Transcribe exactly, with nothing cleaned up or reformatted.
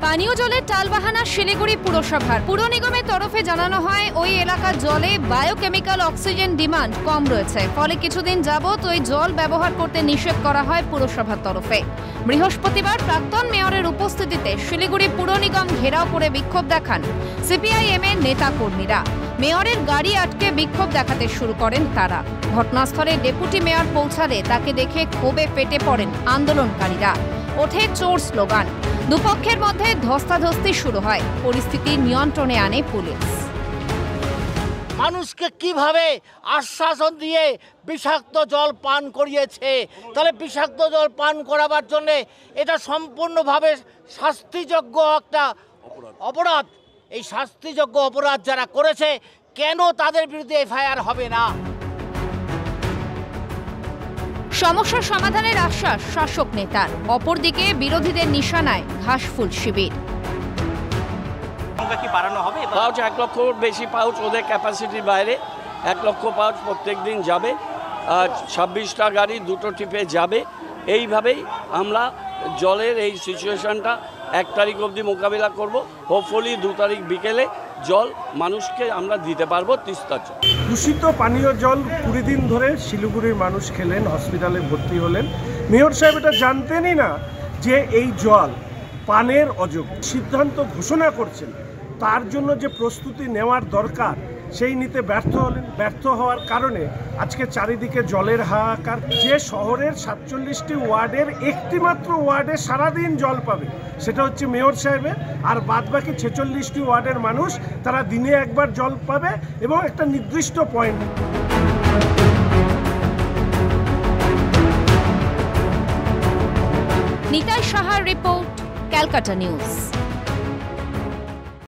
পানীয় জলের টালবাহানা শিলিগুড়ি পুরসভার। পুর নিগমের তরফে জানানো হয় ওই এলাকার জলে বায়োকেমিক্যাল অক্সিজেন ডিমান্ড কম রয়েছে, ফলে কিছুদিন যাবত ওই জল ব্যবহার করতে নিষেধ করা হয় পুরসভার তরফে। বৃহস্পতিবার প্রাক্তন মেয়রের উপস্থিতিতে শিলিগুড়ি পুর নিগম ঘেরাও করে বিক্ষোভ দেখান সিপিআইএম এর নেতা কর্মীরা। মেয়রের গাড়ি আটকে বিক্ষোভ দেখাতে শুরু করেন তারা। ঘটনাস্থলে ডেপুটি মেয়র পৌঁছালে তাকে দেখে ক্ষোভে ফেটে পড়েন আন্দোলনকারীরা। ওঠে চোর স্লোগান। দুপক্ষের মধ্যে ধস্তাধস্তি শুরু হয়। পরিস্থিতি নিয়ন্ত্রণে আনে পুলিশ। মানুষকে কিভাবে আশ্বাসন দিয়ে বিষাক্ত জল পান করিয়েছে, তাহলে বিষাক্ত জল পান করাবার জন্যে এটা সম্পূর্ণভাবে শাস্তিযোগ্য একটা অপরাধ। এই শাস্তিযোগ্য অপরাধ যারা করেছে, কেন তাদের বিরুদ্ধে এফআইআর হবে না? সমস্যা সমাধানের আশ্বাস শাসক নেতার। অপরদিকে বিরোধীদের নিশানায় ঘাসফুল শিবির। পাউচ এক লক্ষ বেশি পাউচ ওদের ক্যাপাসিটির বাইরে, এক লক্ষ পাউচ প্রত্যেক দিন যাবে। ছাব্বিশটা গাড়ি দুটো টিপে যাবে। এইভাবেই আমরা জলের এই সিচুয়েশনটা এক তারিখ অবধি মোকাবিলা করব। হোপফুলি দু তারিখ বিকেলে জল মানুষকে আমরা দিতে পারবো তিস্তার জল। দূষিত পানীয় জল কুড়ি দিন ধরে শিলিগুড়ির মানুষ খেলেন, হসপিটালে ভর্তি হলেন। মেয়র সাহেব এটা জানতেনই না যে এই জল পানের অযোগ্য। সিদ্ধান্ত ঘোষণা করছেন, তার জন্য যে প্রস্তুতি নেওয়ার দরকার সেই নিতে ব্যর্থ হলেন। ব্যর্থ হওয়ার কারণে আজকে চারিদিকে জলের হাহাকার। যে শহরের সাতচল্লিশটি ওয়ার্ডের একটি মাত্র ওয়ার্ডে সারাদিন জল পাবে, সেটা হচ্ছে মেয়র সাহেবের। আর বাদবাকি ছেচল্লিশটি ওয়ার্ডের মানুষ তারা দিনে একবার জল পাবে এবং একটা নির্দিষ্ট পয়েন্ট। নিতাই সাহার রিপোর্ট, ক্যালকাটা নিউজ।